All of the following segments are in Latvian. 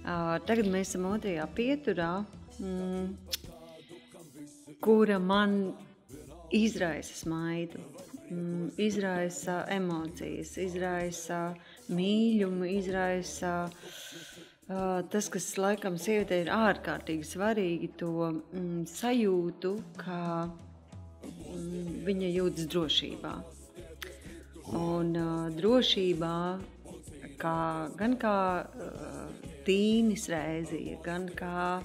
Tagad mēs esam otrajā pieturā, kura man izraisa smaidu, izraisa emocijas, izraisa mīļumu, izraisa tas, kas laikam sievietei ir ārkārtīgi svarīgi, to sajūtu, ka viņa jūtas drošībā. Un drošībā gan kā Tīnis Rēzija, gan kā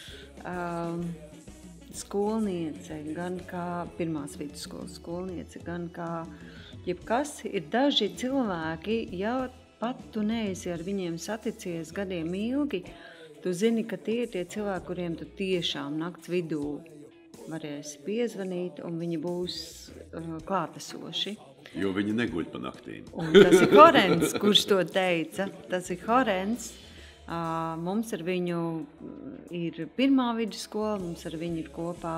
skolniece, gan kā pirmās vidusskolas skolniece, gan kā jebkas, ir daži cilvēki, ja pat tu neesi ar viņiem saticies gadiem ilgi, tu zini, ka tie ir tie cilvēki, kuriem tu tiešām nakts vidū varēsi piezvanīt, un viņi būs klātesoši. Jo viņi neguļ pa naktīm. Un tas ir Horens, kurš to teica. Tas ir Horens. Mums ar viņu ir pirmā vidusskola, mums ar viņu ir kopā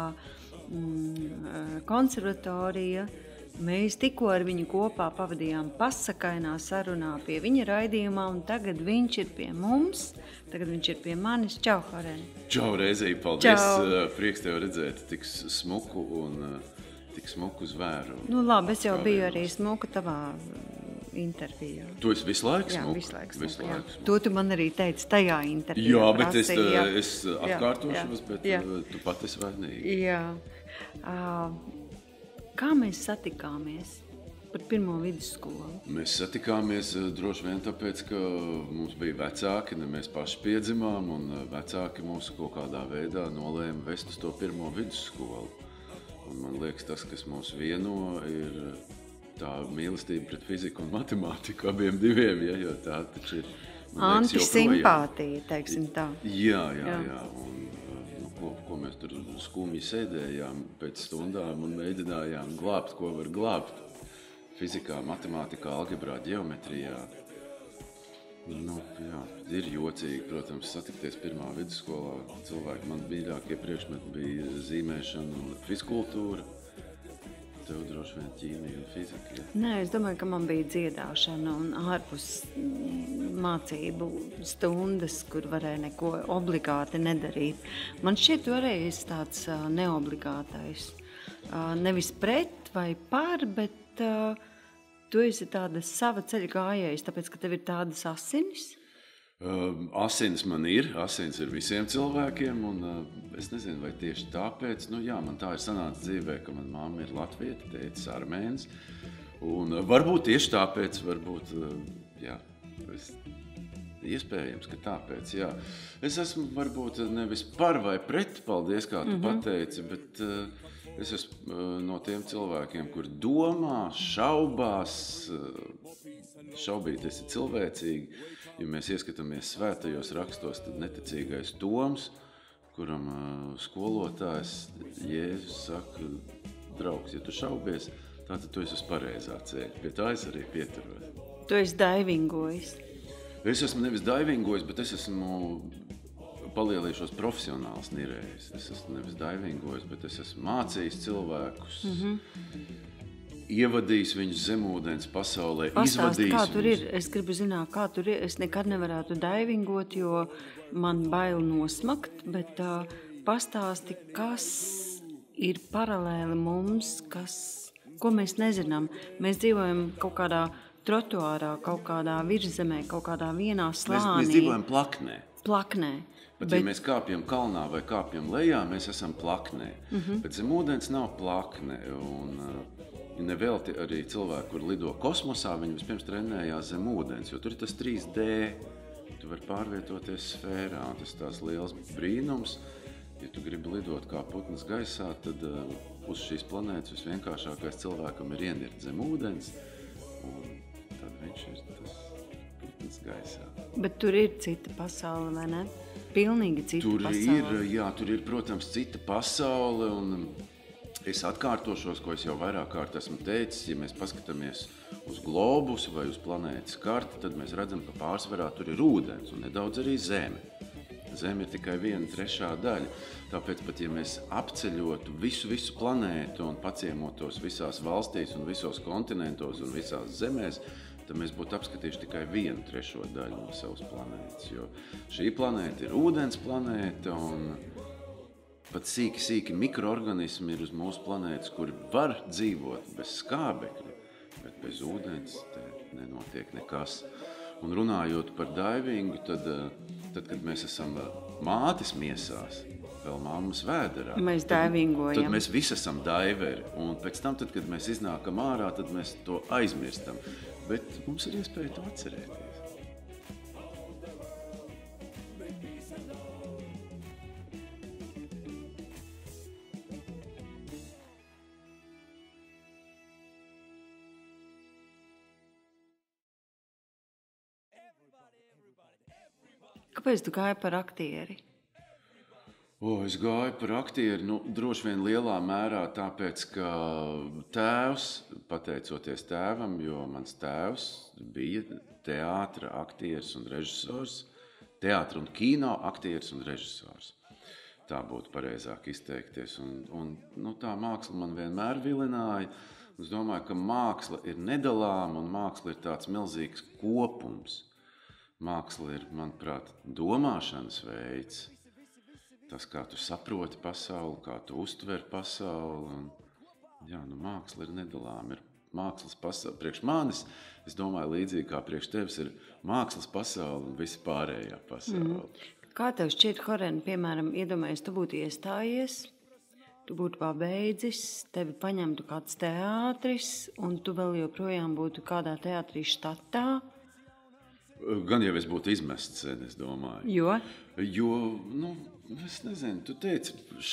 konservatorija. Mēs tikko ar viņu kopā pavadījām pasakainā sarunā pie viņa raidījumā, un tagad viņš ir pie mums, tagad viņš ir pie manis. Čau, Horen! Čau, Rēzija, paldies! Čau. Prieks tev redzēt tik smuku un tik smuku zvēru. Nu labi, es jau biju arī smuka tavā intervijā. Tu esi visu laiku smuka? Jā, visu laiku smuka. To tu man arī teici tajā intervijā. Jā, bet es atkārtošos, bet tu pat esi vainīga. Jā. Kā mēs satikāmies par pirmo vidusskolu? Mēs satikāmies droši vien tāpēc, ka mums bija vecāki, ne mēs paši piedzimām, un vecāki mūs kaut kādā veidā nolēma vest uz to pirmo vidusskolu. Un man liekas, tas, kas mūs vieno, ir tā mīlestība pret fiziku un matemātiku abiem diviem, ja, jo tā taču ir, man liekas, antisimpātija, teiksim tā. Jā. Un ko mēs tur skumji sēdējām pēc stundām un mēģinājām glābt, ko var glābt fizikā, matemātikā, algebrā, ģeometrijā. Nu, jā, ir jocīgi, protams, satikties pirmā vidusskolā. Cilvēki man mīļākie priekšmeti bija zīmēšana un fizkultūra. Tev droši vien ķīmija un fizika. Ja? Nē, es domāju, ka man bija dziedāšana un ārpus mācību stundas, kur varēja neko obligāti nedarīt. Man šķiet toreiz tāds neobligātais. Nevis pret vai par, bet tu esi tāda sava ceļa gājējs, tāpēc, ka tev ir tādas asinis. Asins man ir visiem cilvēkiem, un es nezinu, vai tieši tāpēc, man tā ir sanāca dzīvē, ka man mamma ir latvieta, tētis armēns, un varbūt tieši tāpēc, iespējams, ka tāpēc, jā. Es esmu varbūt nevis par vai pret, paldies, kā tu pateici, bet es esmu no tiem cilvēkiem, kur domā, šaubās, šaubīties ir cilvēcīgi. Ja mēs ieskatāmies svētajos rakstos, tad neticīgais Toms, kuram skolotājs Jēzus saka, draugs, ja tu šaubies, tātad tu esi uz pareizā ceļa. Pie tā es arī pieturos. Tu esi daivingojis. Es esmu nevis daivingojis, bet es esmu palielījušos profesionāls nirējis. Es esmu nevis daivingojis, bet es esmu mācījis cilvēkus. Ievadījis viņus zemūdens pasaulē, izvadījis kā tur ir? Es gribu zināt, kā tur ir. Es nekad nevarētu daivingot, jo man bail nosmakt, bet pastāsti, kas ir paralēli mums, ko mēs nezinām. Mēs dzīvojam kaut kādā trotuārā, kaut kādā virzemē, kaut kādā vienā slānī. Mēs dzīvojam plaknē. Bet ja mēs kāpjam kalnā vai kāpjam lejā, mēs esam plaknē. Bet zemūdens nav plakne, un nevelti arī cilvēki, kur lido kosmosā, viņi vispirms trenējās zem ūdens, jo tur ir tas 3D. Tu vari pārvietoties sfērā, un tas tās liels brīnums. Ja tu gribi lidot kā putns gaisā, tad uz šīs planētas visvienkāršākais cilvēkam ir ienirt zem ūdens, un tad viņš ir tas putns gaisā. Bet tur ir cita pasaule, vai ne? Pilnīgi cita pasaule. Tur ir, protams, cita pasaule, un es atkārtošos, ko es jau vairāk kārt esmu teicis, ja mēs paskatāmies uz globusu vai uz planētas karti, tad mēs redzam, ka pārsvarā tur ir ūdens un nedaudz arī zeme. Zeme ir tikai 1/3 daļa, tāpēc pat ja mēs apceļotu visu planētu un paciemotos visās valstīs un visos kontinentos un visās zemēs, tad mēs būtu apskatījuši tikai 1/3 daļu no savas planētas. Jo šī planēta ir ūdens planēta, un pat sīki mikroorganismi ir uz mūsu planētas, kuri var dzīvot bez skābekļa, bet bez ūdens te nenotiek nekas. Un runājot par daivingu, tad kad mēs esam mātes miesās, vēl mammas vēderā, Mēs daivingojam. tad mēs visi esam daiveri. Un pēc tam, kad mēs iznākam ārā, tad mēs to aizmirstam. Bet mums ir iespēja to atcerēties. Kāpēc tu gāji par aktieri? Es gāju par aktieri, droši vien lielā mērā tāpēc, ka tēvs, pateicoties tēvam, jo mans tēvs bija teātra aktieris un režisors, teātra un kino aktieris un režisors. Tā būtu pareizāk izteikties. Un tā māksla man vienmēr vilināja. Es domāju, ka māksla ir nedalāma un māksla ir tāds milzīgs kopums. Māksla ir, manuprāt, domāšanas veids. Tas, kā tu saproti pasauli, kā tu uztver pasauli. Māksla ir nedalāma. Ir mākslas pasaule. Priekš manis, es domāju, līdzīgi kā priekš tevis, ir mākslas pasaule un visa pārējā pasaule. Kā tev šķiet, Horen, piemēram, iedomājies, tu būtu iestājies, tu būtu pabeidzis, tevi paņemtu kāds teātris, un tu vēl joprojām būtu kādā teātrī štatā? Gan jau es būtu izmests, es domāju. Jo, es nezinu, tu teici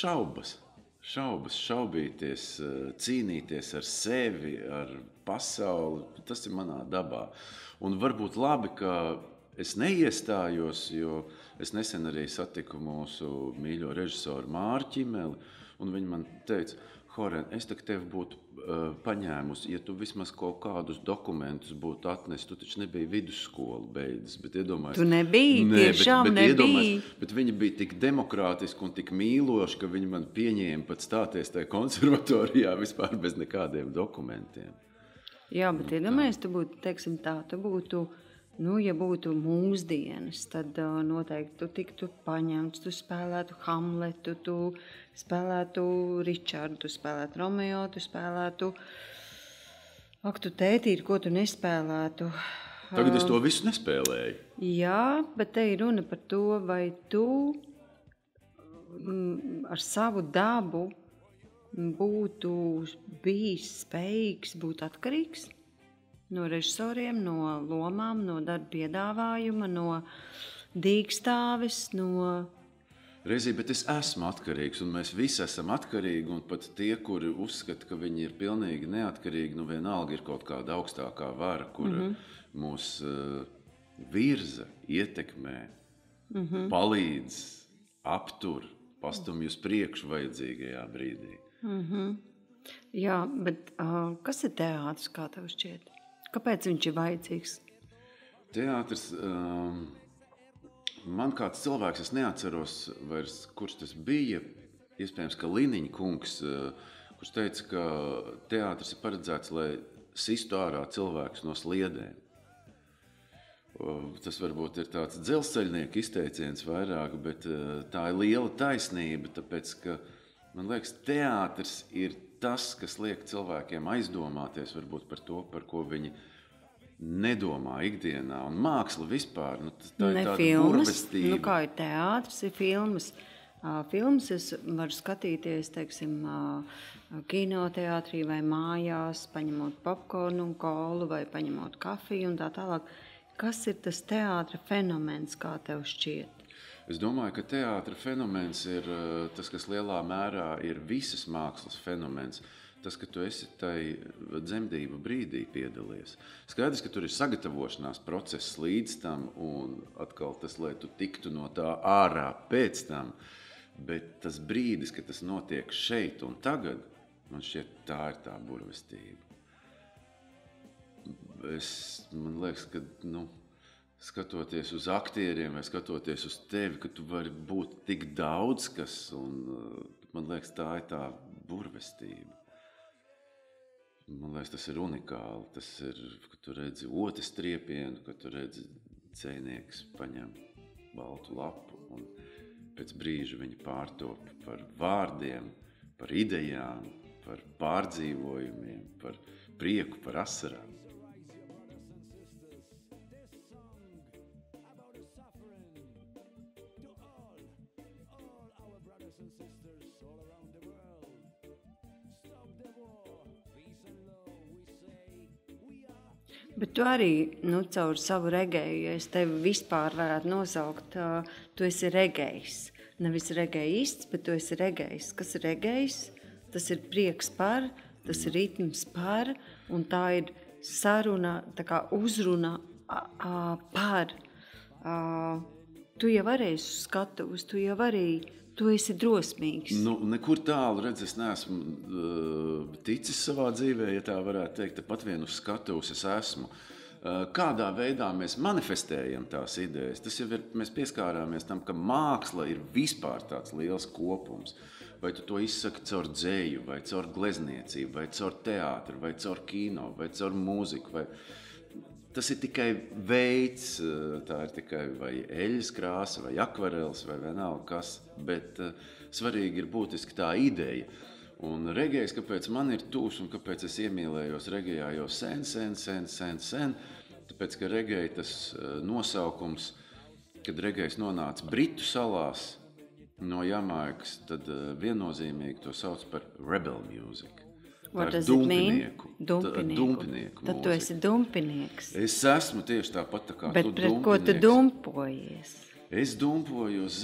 šaubīties, cīnīties ar sevi, ar pasauli, tas ir manā dabā. Un varbūt labi, ka es neiestājos, jo es nesen arī satiku mūsu mīļo režisoru Māru Ķimeli, un viņi man teica, Horen, es tevi būtu paņēmusi, ja tu vismaz kaut kādus dokumentus būtu atnesis, tu taču nebija vidusskolu beidzis, bet iedomājies... Tu nebija, tiešām nebija. Bet viņi bija tik demokrātiski un tik mīloši, ka viņi man pieņēma pat stāties tajā konservatorijā vispār bez nekādiem dokumentiem. Jā, bet iedomājies, tu būtu, teiksim tā, ja būtu mūsdienas, tad noteikti tu tiktu paņemts, tu spēlētu Hamletu, tu spēlētu Ričardu, tu spēlētu Romeo, tu spēlētu tu tētīti, ko tu nespēlētu. Tagad es to visu nespēlēju. Jā, bet te ir runa par to, vai tu ar savu dabu būtu bijis spējīgs būt atkarīgs no režisoriem, no lomām, no darba piedāvājuma, no dīkstāves, no... Reizī, bet es esmu atkarīgs, un mēs visi esam atkarīgi, un pat tie, kuri uzskata, ka viņi ir pilnīgi neatkarīgi, vienalga ir kaut kāda augstākā vara, kura mūs virza, ietekmē, palīdz, aptur, pastumj uz priekšu vajadzīgajā brīdī. Jā, bet kas ir teātris, kā tev šķiet? Kāpēc viņš ir vajadzīgs? Teātris, man kāds cilvēks, es neatceros vairs, kurš tas bija, iespējams, ka Liniņa kungs, kurš teica, ka teātris ir paredzēts, lai sistu ārā cilvēkus no sliedēm. Tas varbūt ir tāds dzelzceļnieku izteiciens vairāk, bet tā ir liela taisnība, tāpēc, ka, man liekas, teātris ir tas, kas liek cilvēkiem aizdomāties varbūt par to, par ko viņi nedomā ikdienā. Un māksla vispār, tā ir tāda burvestība. Kā ir teātris, ir filmas. Filmas es varu skatīties, teiksim, kinoteātrī vai mājās, paņemot popkornu un kolu vai paņemot kafiju un tā tālāk. Kas ir tas teātra fenomens, kā tev šķiet? Es domāju, ka teātra fenomens ir tas, kas lielā mērā ir visas mākslas fenomens. Tas, ka tu esi tai dzemdību brīdī piedalies. Skaidrs, ka tur ir sagatavošanās process līdz tam un atkal tas, lai tu tiktu no tā ārā pēc tam. Bet tas brīdis, kad tas notiek šeit un tagad, man šķiet, tā ir tā burvestība. Man liekas, ka, skatoties uz aktieriem vai skatoties uz tevi, ka tu vari būt tik daudz kas, un man liekas, tā ir tā burvestība. Man liekas, tas ir unikāli. Tas ir, kad tu redzi otras triepienu, kad tu redzi dzejnieks paņem baltu lapu un pēc brīža viņi pārtop par vārdiem, par idejām, par pārdzīvojumiem, par prieku, par asarām. Bet tu arī, caur savu regēju, ja es tevi vispār varētu nosaukt, tu esi regējs. Nevis regējists, bet tu esi regējs. Kas ir regējs? Tas ir prieks par, tas ir ritms par, un tā ir saruna, tā kā uzruna par. Tu jau arī esi skatuves, tu esi drosmīgs. Nekur tālu, redz, es neesmu ticis savā dzīvē, ja tā varētu teikt, pat vien uz skatuves es esmu. Kādā veidā mēs manifestējam tās idejas, tas jau ir, mēs pieskārāmies tam, ka māksla ir vispār tāds liels kopums. Vai tu to izsaki caur dzeju, vai caur glezniecību, vai caur teātru, vai caur kino, vai caur mūziku, vai... Tas ir tikai veids, tā ir tikai vai eļas krāsa, vai akvarels, vai vienalga kas, bet svarīgi ir būtiski tā ideja. Un regējs, kāpēc man ir tūs un kāpēc es iemīlējos regējā jau sen, tāpēc, ka regēja tas nosaukums, kad regējs nonāca Britu salās no Jamaikas, tad viennozīmīgi to sauc par rebel music. What does it mean? Dumpinieku Tad tu esi dumpinieks. Es esmu tieši tāpat tā kā bet tu pret dumpinieks. ko tu dumpojies? Es dumpojos,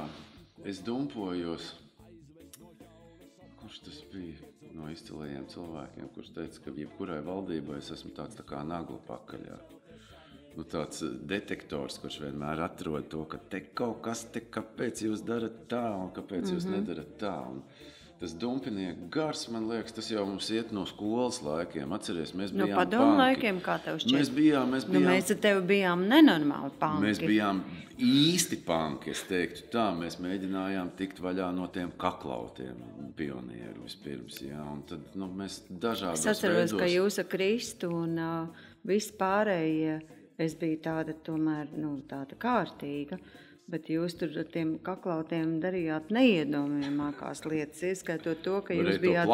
kurš tas bija no izcilajiem cilvēkiem, kurš teica, ka jebkurai valdībai es esmu tāds tā kā nagla pakaļā. Tāds detektors, kurš vienmēr atrod to, ka te kaut kas te, kāpēc jūs darat tā un kāpēc jūs nedarat tā. Un tas dumpinieku gars, man liekas, tas jau mums iet no skolas laikiem. Atceries, mēs bijām panki. No padomu laikiem, kā tev šķiet? Mēs bijām... Mēs ar tevi bijām nenormāli panki. Mēs bijām īsti panki, es teiktu tā. Mēs mēģinājām tikt vaļā no tiem kaklautiem pionieru vispirms. Jā. Un tad mēs dažādos veidos... Es atceros, ka jūs ar Kristu un vispārējie, es biju tāda tomēr, tāda kārtīga. Bet jūs tur ar tiem kaklautiem darījāt neiedomājamākās lietas, ieskaitot to, ka jūs bijāt...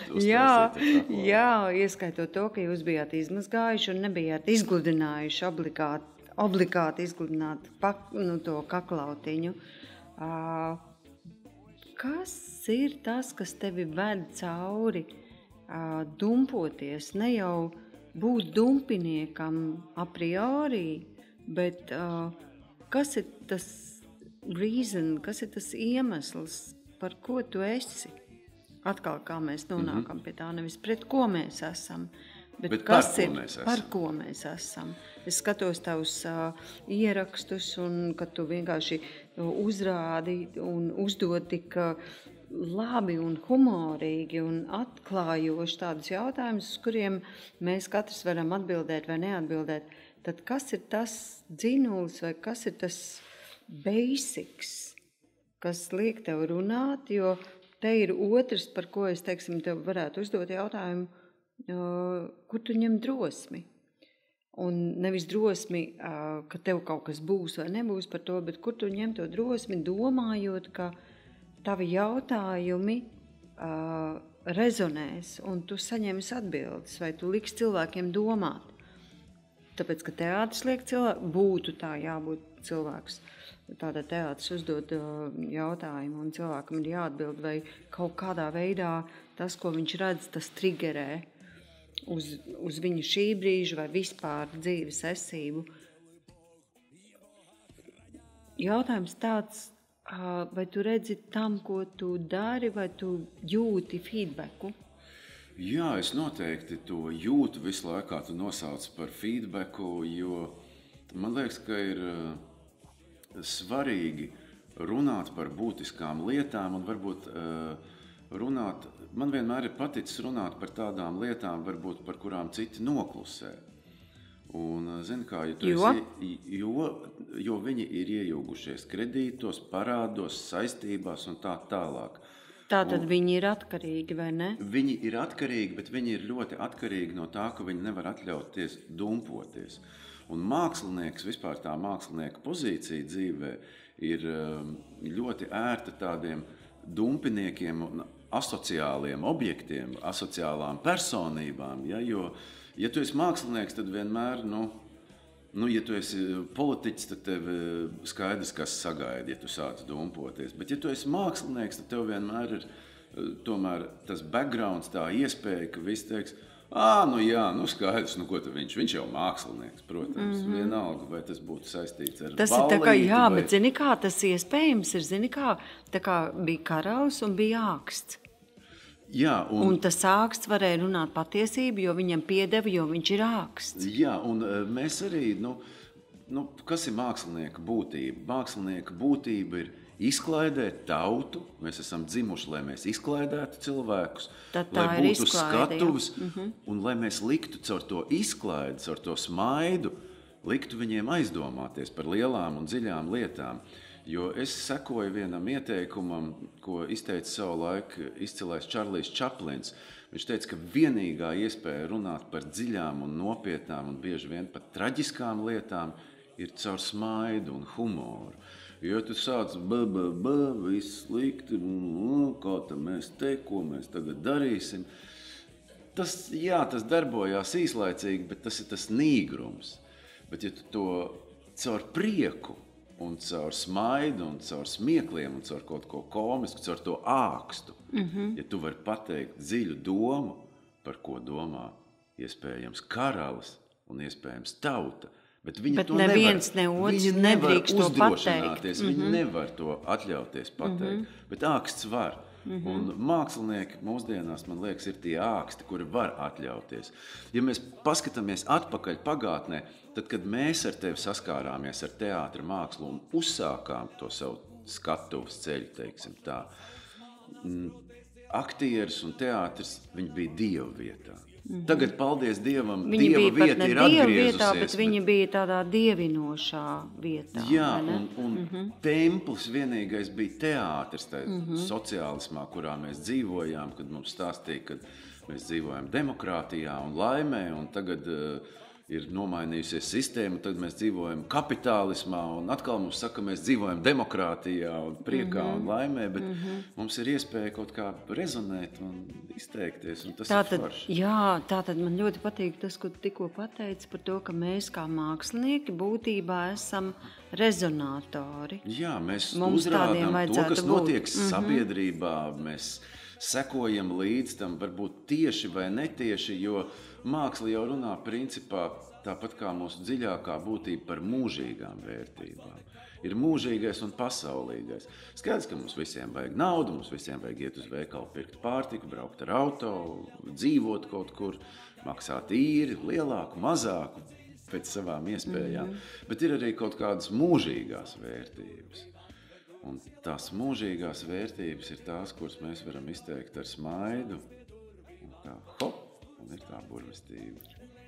ieskaitot to, ka jūs bijāt izmazgājuši un nebijāt izgludinājuši, obligāti izgludināt to kaklautiņu. Kas ir tas, kas tevi ved cauri dumpoties? Ne jau būt dumpiniekam a priori, bet... Kas ir tas reason, kas ir tas iemesls, par ko tu esi? Atkal, kā mēs nonākam pie tā, nevis pret ko mēs esam, bet kas ir, par ko mēs esam. Es skatos tavus ierakstus, un kad tu vienkārši uzrādi un uzdod tik labi un humorīgi un atklājoši tādus jautājumus, uz kuriem mēs katrs varam atbildēt vai neatbildēt. Tad kas ir tas dzinulis vai kas ir tas basics, kas liek tev runāt, jo te ir otrs, par ko es, tev varētu uzdot jautājumu, kur tu ņem drosmi. Un nevis drosmi, ka tev kaut kas būs vai nebūs par to, bet kur tu ņem to drosmi, domājot, ka tavi jautājumi rezonēs un tu saņems atbildes vai tu liks cilvēkiem domāt. Tāpēc, ka teātris liek cilvēku, būtu tā jābūt cilvēks. Tāda teātris uzdod jautājumu un cilvēkam ir jāatbild, vai kaut kādā veidā tas, ko viņš redz, tas triggerē uz viņu šī brīža vai vispār dzīves esību. Jautājums tāds, vai tu redzi tam, ko tu dari, vai tu jūti feedbacku? Jā, es noteikti to jūtu visu laiku, kā tu nosauc par feedbacku, jo man liekas, ka ir svarīgi runāt par būtiskām lietām un varbūt runāt, man vienmēr ir paticis runāt par tādām lietām, varbūt par kurām citi noklusē. Un, zini kā, jo viņi ir iejūgušies kredītos, parādos, saistībās un tā tālāk. Tātad viņi ir atkarīgi, vai ne? Viņi ir atkarīgi, bet viņi ir ļoti atkarīgi no tā, ka viņi nevar atļauties dumpoties. Un mākslinieks, vispār tā mākslinieka pozīcija dzīvē ir ļoti ērta tādiem dumpiniekiem un asociāliem objektiem, asociālām personībām. Ja? Jo, ja tu esi mākslinieks, tad vienmēr, ja tu esi politiķis, tad tev skaidrs, kas sagaida, ja tu sāc dumpoties. Bet ja tu esi mākslinieks, tad tev vienmēr ir tomēr tas backgrounds, tā iespēja, ka viss teiks, skaidrs, ko tad viņš jau mākslinieks, protams, vienalga, vai tas būtu saistīts ar tas ballīti. Ir tā kā, jā, bet zini kā, tas iespējams ir, zini kā, tā kā bija karaus un bija āksts. Jā, un tas āksts varēja runāt patiesību, jo viņam piedeva, jo viņš ir āksts. Jā, un mēs arī, kas ir mākslinieka būtība? Mākslinieka būtība ir izklaidēt tautu. Mēs esam dzimuši, lai mēs izklaidētu cilvēkus, lai būtu skatuves, un lai mēs liktu caur to izklaidi, caur to smaidu, liktu viņiem aizdomāties par lielām un dziļām lietām. Jo es sekoju vienam ieteikumam, ko izteica savu laiku izcilais Čarlijs Čaplins. Viņš teica, ka vienīgā iespēja runāt par dziļām un nopietnām un bieži vien pat traģiskām lietām ir caur smaidu un humoru. Jo tu sāc viss slikti, kā tad mēs ko mēs tagad darīsim. Tas darbojās īslaicīgi, bet tas ir tas nīgrums. Bet ja tu to caur prieku un caur smaidu, un caur smiekliem, un caur kaut ko komisku, caur to ākstu. Ja tu vari pateikt dziļu domu, par ko domā iespējams karalis un iespējams tauta, bet viņi to nevar uzdrošināties, viņi nevar to atļauties pateikt, bet āksts var. Un mākslinieki mūsdienās, man liekas, ir tie āksti, kuri var atļauties. Ja mēs paskatāmies atpakaļ pagātnē, tad, kad mēs ar tevi saskārāmies ar teātra mākslu un uzsākām to savu skatuves ceļu, teiksim tā, aktieris un teātris, viņi bija Dieva vietā. Tagad, paldies Dievam, Dieva vieta ir atgriezusies. Bet viņi bija tādā dievinošā vietā. Jā, un templis vienīgais bija teātris, sociālismā, kurā mēs dzīvojām, kad mums stāstīja, ka mēs dzīvojam demokrātijā un laimē, un tagad ir nomainījusies sistēma, tad mēs dzīvojam kapitālismā, un atkal mums saka, ka mēs dzīvojam demokrātijā un priekā un laimē, bet mums ir iespēja kaut kā rezonēt un izteikties, un tas ir forši. Jā, tātad man ļoti patīk tas, ko tikko pateici par to, ka mēs kā mākslinieki būtībā esam rezonatori. Jā, mēs uzrādām to, kas notiek sabiedrībā, mēs sekojam līdz tam, varbūt tieši vai netieši, jo māksla jau runā principā tāpat kā mūsu dziļākā būtība par mūžīgām vērtībām. Ir mūžīgais un pasaulīgais. Skaidrs, ka mums visiem vajag naudu, mums visiem vajag iet uz veikalu, pirkt pārtiku, braukt ar auto, dzīvot kaut kur, maksāt īri, lielāku, mazāku, pēc savām iespējām. Bet ir arī kaut kādas mūžīgās vērtības. Un tās mūžīgās vērtības ir tās, kuras mēs varam izteikt ar smaidu. Un tā hop, un ir tā burvestība.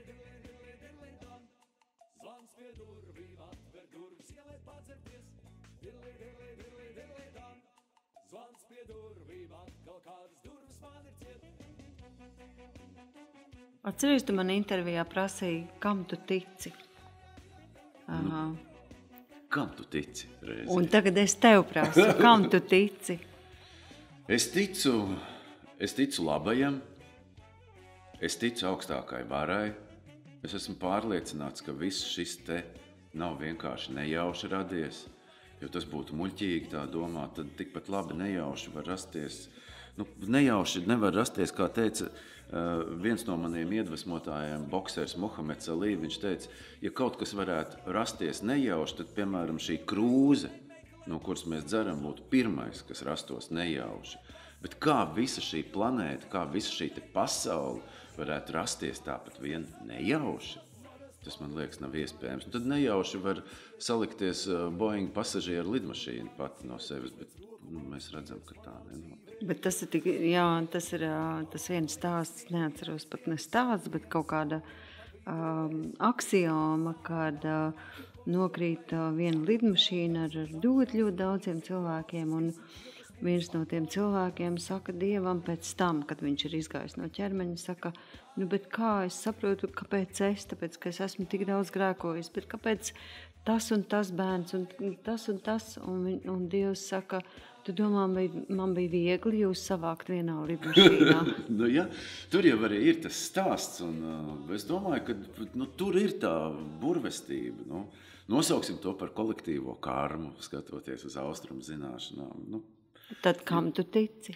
Atceries, tu man intervijā prasīji, kam tu tici? Kam tu tici? Reizi? Un tagad es tev prasu, kam tu tici? Es ticu labajam, es ticu augstākai varai. Es esmu pārliecināts, ka viss šis te nav vienkārši nejauši radies, jo tas būtu muļķīgi tā domāt, tad tikpat labi nejauši var rasties. Nejauši nevar rasties, kā teica viens no maniem iedvesmotājiem, boksers Muhameds Ali. Viņš teica, ja kaut kas varētu rasties nejauši, tad, piemēram, šī krūze, no kuras mēs dzeram, būtu pirmais, kas rastos nejauši. Bet kā visa šī planēta, kā visa šī pasaule varētu rasties tāpat vien nejauši? Tas, man liekas, nav iespējams. Un tad nejauši var salikties Boeing pasažieru lidmašīna pati no sevis, bet mēs redzam, ka tā nenotiek. Bet tas ir tas viens stāsts, neatceros pat ne stāsts, bet kaut kāda aksioma, kad nokrīt viena lidmašīna ar ļoti, ļoti daudziem cilvēkiem, viens no tiem cilvēkiem saka Dievam pēc tam, kad viņš ir izgājis no ķermeņa, saka, nu, bet kā es saprotu, kāpēc es, tāpēc, ka es esmu tik daudz grēkojis, bet kāpēc tas un tas bērns un tas, un Dievs saka, tu domā, man bija viegli jūs savākt vienā lidmašīnā. Nu, ja, tur jau arī ir tas stāsts, un es domāju, ka tur ir tā burvestība. Nosauksim to par kolektīvo karmu, skatoties uz austrumu zināšanām. Tad kam tu tici?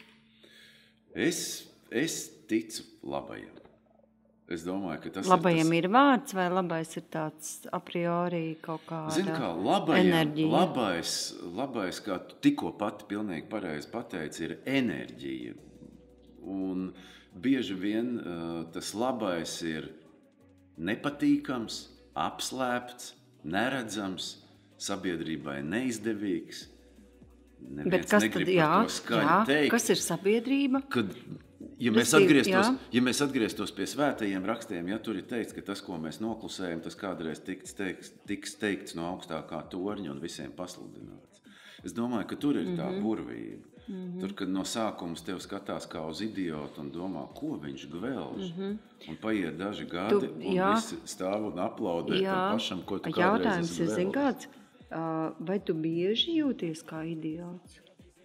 Es ticu labajam. Es domāju, ka tas labajam ir vārds, vai labais ir tāds a priori kaut kāda enerģija? Labais, kā tu tikko pati pilnīgi pareizi pateici, ir enerģija. Un bieži vien tas labais ir nepatīkams, apslēpts, neredzams, sabiedrībai neizdevīgs. Bet kas tad, teikt, kas ir sabiedrība? Ja mēs atgrieztos pie svētajiem rakstiem, ja tur ir teikts, ka tas, ko mēs noklusējam, tas kādreiz tiks teikts no augstākā torņa un visiem pasludināts. Es domāju, ka tur ir tā burvība. Tur, kad no sākums tev skatās kā uz idiotu un domā, ko viņš gvelž. Un paiet daži gadi, un visi stāv un aplaudē tam pašam, ko tu kādreiz esi gvelžs. Vai tu bieži jūties kā idiots?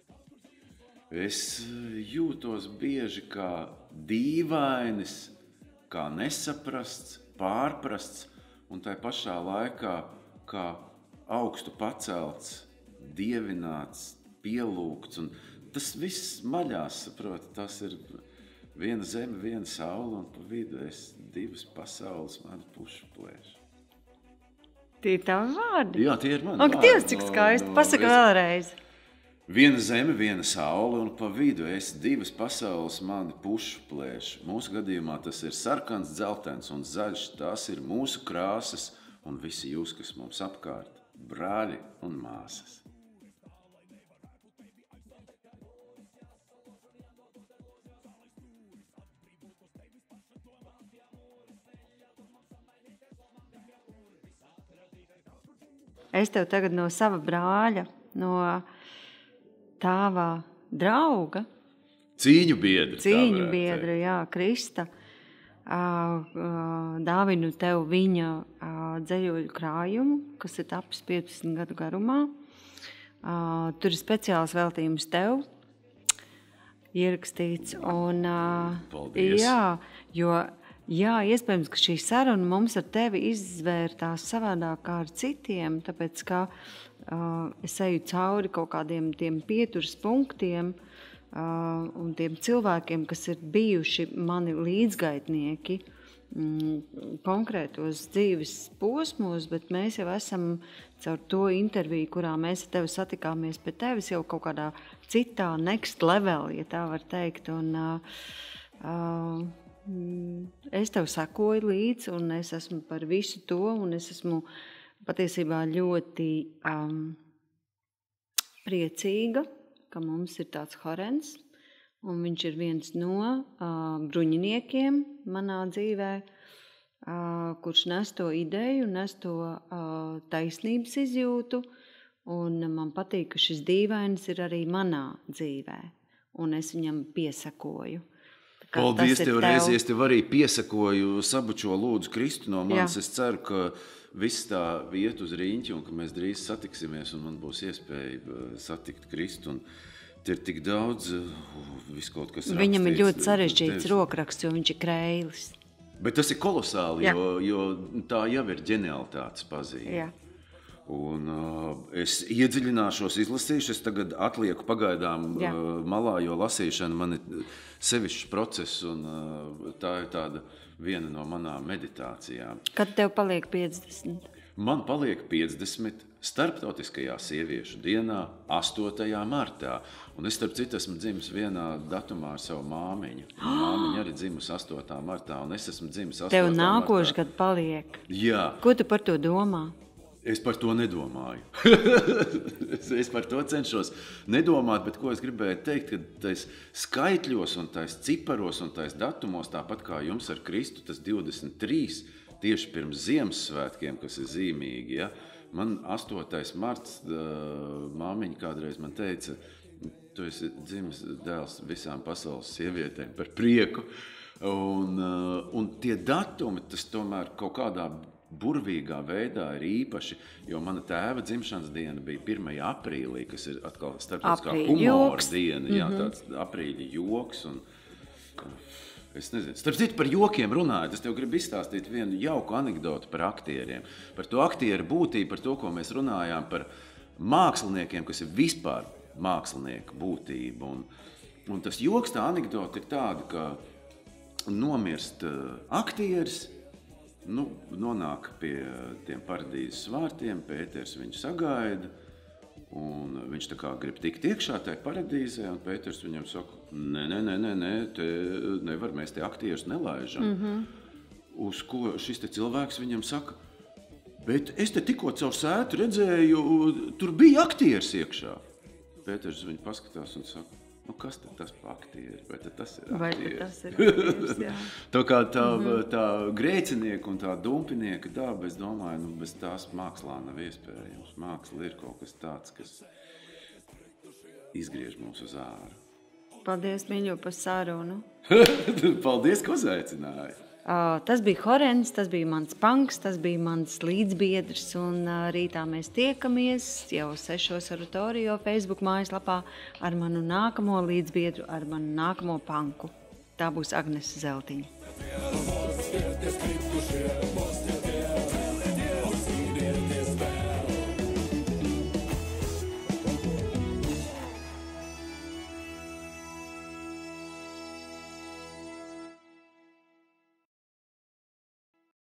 Es jūtos bieži kā dīvainis, kā nesaprasts, pārprasts un tai pašā laikā kā augstu pacelts, dievināts, pielūgts. Un tas viss maļās, saproti, tas ir viena zeme, viena saule un pa vidu es divas pasaules mani pušu plēšu. Tie ir tavi vārdi? Jā, tie ir mani vārdi. Ak, Dievs, cik skaisti. Pasaka vēlreiz. Viena zeme, viena saule un pa vidu es divas pasaules mani pušu plēšu. Mūsu gadījumā tas ir sarkans, dzeltens un zaļš. Tās ir mūsu krāsas un visi jūs, kas mums apkārt, brāļi un māsas. Es tev tagad no sava brāļa, no tāva drauga, cīņu biedra, jā, Krista, dāvinu tev viņa dzeļoļu krājumu, kas ir tapis 15 gadu garumā. Tur ir speciāls veltījums tev ierakstīts. Un, paldies. Jā, iespējams, ka šī saruna mums ar tevi izvērtās savādāk kā ar citiem, tāpēc, ka es eju cauri kaut kādiem tiem pieturas punktiem un tiem cilvēkiem, kas ir bijuši mani līdzgaitnieki konkrētos dzīves posmos, bet mēs jau esam caur to interviju, kurā mēs ar tevi satikāmies pie tevis jau kaut kādā citā next level, ja tā var teikt. Un, es tev sekoju līdzi un es esmu par visu to un es esmu patiesībā ļoti priecīga, ka mums ir tāds Horens un viņš ir viens no bruņiniekiem manā dzīvē, kurš nes to ideju, nes to taisnības izjūtu un man patīk, ka šis dīvainis ir arī manā dzīvē un es viņam piesakoju. Paldies tev reizi, es tev arī piesakoju, sabučo lūdzu Kristu no manis. Es ceru, ka viss tā iet uz riņķi un ka mēs drīz satiksimies un man būs iespēja satikt Kristu. Un te ir tik daudz, viss kaut kas rakstīts. Viņam ir ļoti sarežģīts rokraksts, jo viņš ir kreilis. Bet tas ir kolosāli, jo tā jau ir ģenialitātes pazīme. Jā. Un es iedziļināšos, izlasīšu, es tagad atlieku pagaidām malā, jo lasīšana man ir sevišķs process un tā ir tāda viena no manām meditācijām. Kad tev paliek 50? Man paliek 50 starptautiskajā sieviešu dienā 8. martā. Un es, starp citu, esmu dzimis vienā datumā ar savu māmiņu. Māmiņa arī dzimusi 8. martā un es esmu dzimis 8. martā. Tev nākošais gad paliek? Jā. Ko tu par to domā? Es par to nedomāju. Es par to cenšos nedomāt, bet ko es gribēju teikt, ka tais skaitļos un tais ciparos un tais datumos, tāpat kā jums ar Kristu, tas 23, tieši pirms Ziemassvētkiem, kas ir zīmīgi, ja? Man 8. marts, māmiņa kādreiz man teica, tu esi dzimis dēls visām pasaules sievietēm par prieku. Un tie datumi, tas tomēr kaut kādā burvīgā veidā ir īpaši, jo mana tēva dzimšanas diena bija 1. aprīlī, kas ir atkal starptautiskā humora diena, jā, tāds aprīļa joks. Un, es nezinu, starp citu par jokiem runājot, es tev gribu izstāstīt vienu jauku anekdotu par aktieriem, par to aktieru būtību, par to, ko mēs runājām, par māksliniekiem, kas ir vispār mākslinieku būtība. Un tas joks, tā anekdota ir tāda, ka nomirst aktieris, nonāk pie tiem paradīzes vārtiem, Pēters viņu sagaida, un viņš tā kā grib tikt iekšā tajā paradīzē, un Pēters viņam saka, nē, te nevar, mēs te aktierus nelaižam. Uz ko šis te cilvēks viņam saka, bet es te tikko caur sētu redzēju, tur bija aktieris iekšā. Pēters viņu paskatās un saka, kas tad tas pa aktieri? Vai tad tas ir aktieris? Tas ir aktieris, jā. Tā kā tā grēcinieka un tā dumpinieka daba, es domāju, bez tās mākslā nav iespējams. Māksla ir kaut kas tāds, kas izgriež mūs uz āru. Paldies, mīļo, par sarunu. Paldies, ka uzaicināji. Tas bija Horens, tas bija mans punks, tas bija mans līdzbiedrs, un rītā mēs tiekamies jau 6 oratorio Facebook mājaslapā ar manu nākamo līdzbiedru, ar manu nākamo punku. Tā būs Agnese Zeltiņa.